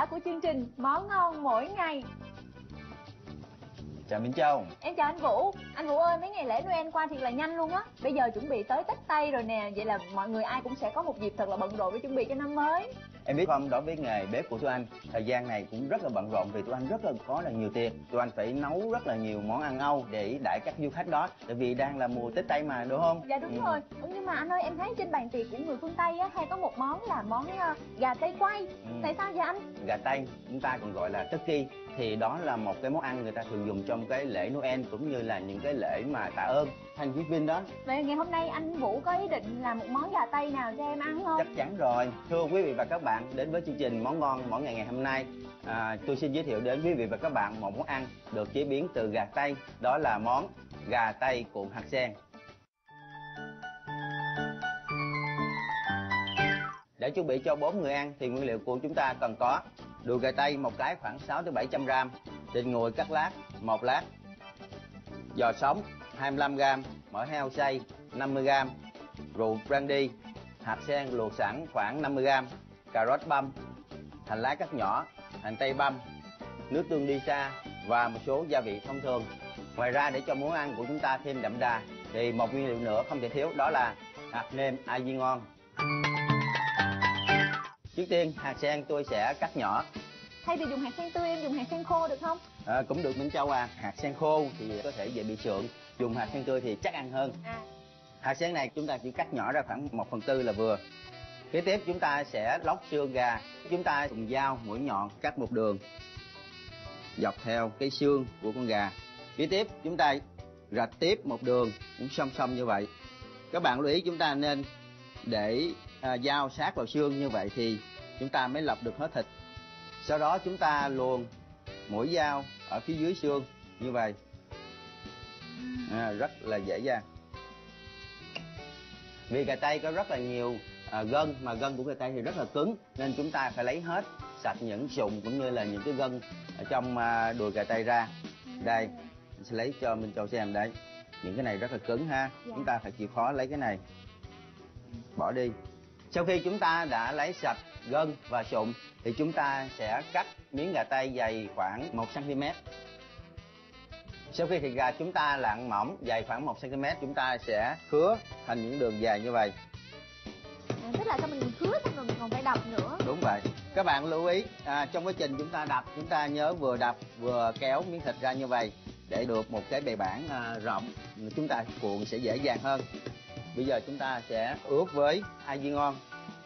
giả của chương trình Món Ngon Mỗi Ngày. Chào Minh Châu. Em chào anh Vũ. Anh Vũ ơi, mấy ngày lễ Noel qua thiệt là nhanh luôn á. Bây giờ chuẩn bị tới Tết Tây rồi nè. Vậy là mọi người ai cũng sẽ có một dịp thật là bận rộn để chuẩn bị cho năm mới. Em biết không, đối với nghề bếp của tụi anh, thời gian này cũng rất là bận rộn vì tụi anh rất là có nhiều tiền. Tụi anh phải nấu rất là nhiều món ăn Âu để đãi các du khách đó. Tại vì đang là mùa Tết Tây mà, đúng không? Dạ đúng rồi. Nhưng mà anh ơi, em thấy trên bàn tiệc của người phương Tây á, hay có một món là món gà tây quay. Tại sao vậy anh? Gà Tây, chúng ta còn gọi là turkey. Thì đó là một cái món ăn người ta thường dùng trong cái lễ Noel cũng như là những cái lễ mà tạ ơn Thanksgiving đó. Vậy ngày hôm nay anh Vũ có ý định làm một món gà Tây nào cho em ăn không? Chắc chắn rồi. Thưa quý vị và các bạn, đến với chương trình Món Ngon Mỗi Ngày ngày hôm nay, tôi xin giới thiệu đến quý vị và các bạn một món ăn được chế biến từ gà Tây. Đó là món gà Tây cuộn hạt sen. Để chuẩn bị cho 4 người ăn thì nguyên liệu của chúng ta cần có đùi gà Tây một cái khoảng 600 tới 700 g, thịt nguội cắt lát 1 lát, giò sống 25 g, mỡ heo xay 50 g, rượu brandy, hạt sen luộc sẵn khoảng 50 g, cà rốt băm, hành lá cắt nhỏ, hành tây băm, nước tương đi xa và một số gia vị thông thường. Ngoài ra, để cho món ăn của chúng ta thêm đậm đà thì một nguyên liệu nữa không thể thiếu, đó là hạt nêm ai di ngon. Trước tiên, hạt sen tôi sẽ cắt nhỏ. Thay vì dùng hạt sen tươi, em dùng hạt sen khô được không? Cũng được Minh Châu à. Hạt sen khô thì có thể dễ bị sượng, dùng hạt sen tươi thì chắc ăn hơn. Hạt sen này chúng ta chỉ cắt nhỏ ra khoảng 1/4 là vừa. Kế tiếp chúng ta sẽ lóc xương gà. Chúng ta dùng dao mũi nhọn cắt một đường dọc theo cái xương của con gà. Kế tiếp chúng ta rạch tiếp một đường cũng song song như vậy. Các bạn lưu ý chúng ta nên để dao sát vào xương, như vậy thì chúng ta mới lọc được hết thịt. Sau đó chúng ta luồn mũi dao ở phía dưới xương như vậy, rất là dễ dàng. Vì gà Tây có rất là nhiều gân, mà gân của gà Tây thì rất là cứng, nên chúng ta phải lấy hết sạch những sụn cũng như là những cái gân ở trong đùi gà Tây ra. Đây, mình sẽ lấy cho Minh Châu xem đấy. Những cái này rất là cứng ha. Chúng ta phải chịu khó lấy cái này bỏ đi. Sau khi chúng ta đã lấy sạch gân và sụn thì chúng ta sẽ cắt miếng gà Tây dày khoảng 1 cm. Sau khi thịt gà chúng ta lạng mỏng dày khoảng 1 cm, chúng ta sẽ khứa thành những đường dài như vậy. Tức là sao mình khứa xong rồi mình còn phải đập nữa? Đúng vậy. Các bạn lưu ý trong quá trình chúng ta đập, chúng ta nhớ vừa đập vừa kéo miếng thịt ra như vậy để được một cái bề bản rộng, chúng ta cuộn sẽ dễ dàng hơn. Bây giờ chúng ta sẽ ướp với ai di ngon,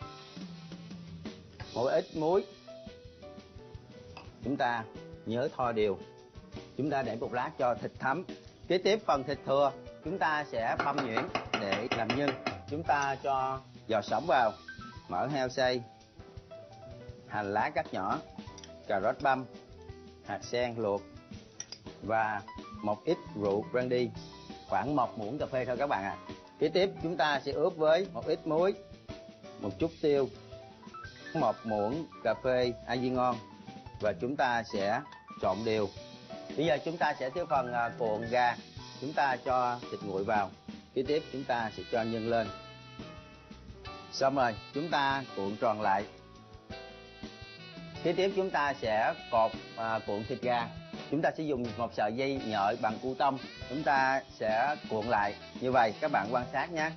một ít muối. Chúng ta nhớ thoa đều. Chúng ta để một lát cho thịt thấm. Kế tiếp phần thịt thừa chúng ta sẽ băm nhuyễn để làm nhân. Chúng ta cho giò sống vào, mỡ heo xay, hành lá cắt nhỏ, cà rốt băm, hạt sen luộc và một ít rượu brandy, khoảng 1 muỗng cà phê thôi các bạn ạ. Kế tiếp chúng ta sẽ ướp với một ít muối, một chút tiêu, 1 muỗng cà phê ai di ngon và chúng ta sẽ trộn đều. Bây giờ chúng ta sẽ tới phần cuộn gà. Chúng ta cho thịt nguội vào. Kế tiếp chúng ta sẽ cho nhân lên. Xong rồi chúng ta cuộn tròn lại. Kế tiếp chúng ta sẽ cột cuộn thịt gà. Chúng ta sẽ dùng một sợi dây nhợ bằng cu tông. Chúng ta sẽ cuộn lại như vậy, các bạn quan sát nhé.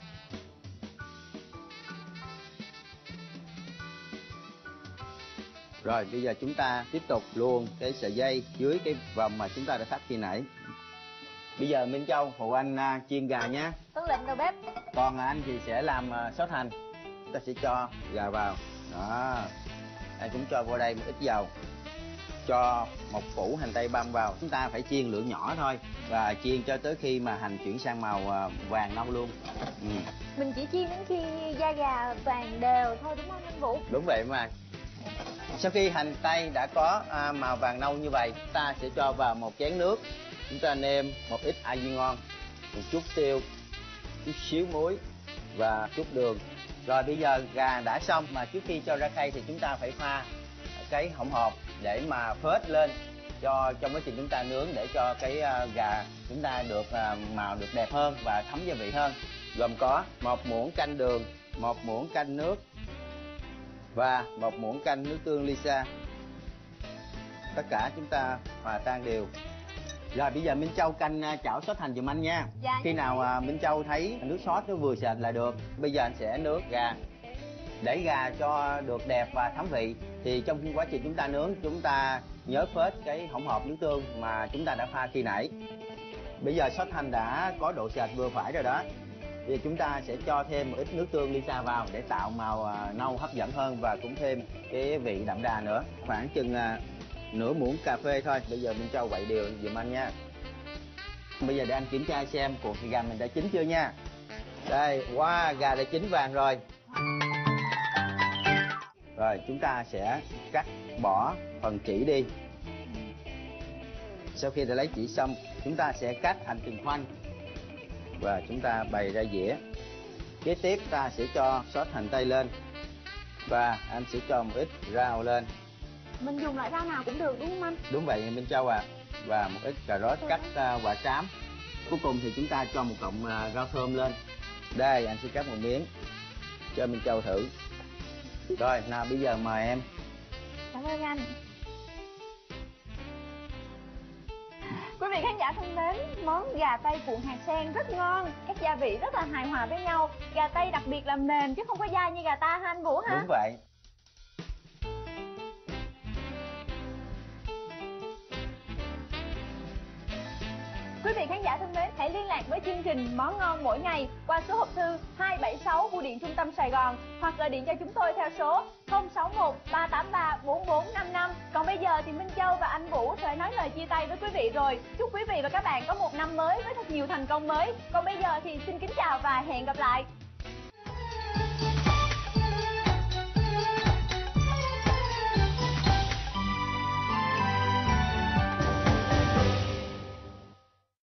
Rồi bây giờ chúng ta tiếp tục luồn cái sợi dây dưới cái vòng mà chúng ta đã thắt khi nãy. Bây giờ Minh Châu phụ anh chiên gà nhé. Tuân lệnh đầu bếp. Còn anh thì sẽ làm sốt hành. Chúng ta sẽ cho gà vào. Đó. Anh cũng cho vào đây một ít dầu. Cho một củ hành tây băm vào. Chúng ta phải chiên lửa nhỏ thôi. Và chiên cho tới khi mà hành chuyển sang màu vàng nâu luôn. Mình chỉ chiên đến khi da gà vàng đều thôi đúng không anh Vũ? Đúng vậy mà. Sau khi hành tây đã có màu vàng nâu như vậy, ta sẽ cho vào một chén nước. Chúng ta nêm một ít ai di ngon, một chút tiêu, chút xíu muối và chút đường. Rồi bây giờ gà đã xong, mà trước khi cho ra khay thì chúng ta phải pha cái hỗn hợp để mà phết lên cho trong quá trình chúng ta nướng, để cho cái gà chúng ta được màu được đẹp hơn và thấm gia vị hơn. Gồm có 1 muỗng canh đường, 1 muỗng canh nước và 1 muỗng canh nước tương Lisa. Tất cả chúng ta hòa tan đều. Rồi bây giờ Minh Châu canh chảo sốt hành giùm anh nha. Dạ, Khi nào Minh Châu thấy nước sốt nó vừa sệt là được. Bây giờ anh sẽ nước gà. Để gà cho được đẹp và thấm vị thì trong quá trình chúng ta nướng, chúng ta nhớ phết cái hỗn hợp nước tương mà chúng ta đã pha khi nãy. Bây giờ sốt hành đã có độ sệt vừa phải rồi đó. Thì chúng ta sẽ cho thêm một ít nước tương Lisa vào để tạo màu nâu hấp dẫn hơn và cũng thêm cái vị đậm đà nữa. Khoảng chừng nửa muỗng cà phê thôi. Bây giờ Minh Châu quậy đều giùm anh nha. Bây giờ để anh kiểm tra xem cuộc gà mình đã chín chưa nha. Đây, wow, gà đã chín vàng rồi. Rồi chúng ta sẽ cắt bỏ phần chỉ đi. Sau khi đã lấy chỉ xong, chúng ta sẽ cắt thành từng khoanh và chúng ta bày ra dĩa. Kế tiếp ta sẽ cho sốt hành tây lên và anh sẽ cho một ít rau lên. Mình dùng loại rau nào cũng được đúng không anh? Đúng vậy Minh Châu ạ. Và một ít cà rốt cắt quả trám. Cuối cùng thì chúng ta cho một cọng rau thơm lên. Đây, anh sẽ cắt một miếng cho Minh Châu thử. Rồi, nào bây giờ mời em. Cảm ơn anh. Quý vị khán giả thân mến, món gà tây cuộn hạt sen rất ngon, các gia vị rất là hài hòa với nhau. Gà tây đặc biệt là mềm chứ không có dai như gà ta ha anh Vũ ha? Đúng vậy. Quý vị khán giả thân mến, hãy liên lạc với chương trình Món Ngon Mỗi Ngày qua số hộp thư 276 Bưu điện Trung tâm Sài Gòn hoặc gọi điện cho chúng tôi theo số 061 383 4455. Còn bây giờ thì Minh Châu và anh Vũ sẽ nói lời chia tay với quý vị rồi. Chúc quý vị và các bạn có một năm mới với thật nhiều thành công mới. Còn bây giờ thì xin kính chào và hẹn gặp lại.